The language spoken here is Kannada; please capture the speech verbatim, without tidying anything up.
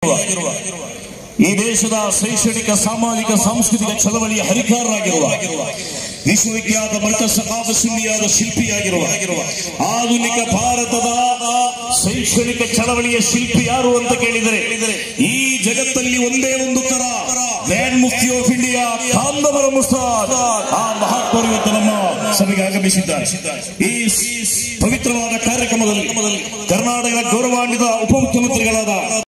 ಈ ದೇಶದ ಶೈಕ್ಷಣಿಕ ಸಾಮಾಜಿಕ ಸಾಂಸ್ಕೃತಿಕ ಚಳವಳಿಯ ಹರಿಕಾರರಾಗಿರುವ ವಿಶ್ವವಿಖ್ಯಾತ ಮರ್ಕಜ್ ಸುನ್ನಿಯಾದ ಶಿಲ್ಪಿಯಾಗಿರುವ ಆಧುನಿಕ ಭಾರತದ ಶೈಕ್ಷಣಿಕ ಚಳವಳಿಯ ಶಿಲ್ಪಿ ಯಾರು ಅಂತ ಕೇಳಿದರೆ ಈ ಜಗತ್ತಲ್ಲಿ ಒಂದೇ ಒಂದು ತರ ಗ್ರ್ಯಾಂಡ್ ಮುಫ್ತಿ ಆಫ್ ಇಂಡಿಯಾ ಕಾಂದವರ ಮುಸ್ತಾದ್ ಆ ಮಹಾತ್ಮರು ಇವತ್ತು ನಮ್ಮ ಸಭೆಗೆ ಆಗಮಿಸಿದ್ದಾರೆ. ಈ ಪವಿತ್ರವಾದ ಕಾರ್ಯಕ್ರಮದಲ್ಲಿ ಕರ್ನಾಟಕದ ಗೌರವಾನ್ವಿತ ಉಪಮುಖ್ಯಮಂತ್ರಿಗಳಾದ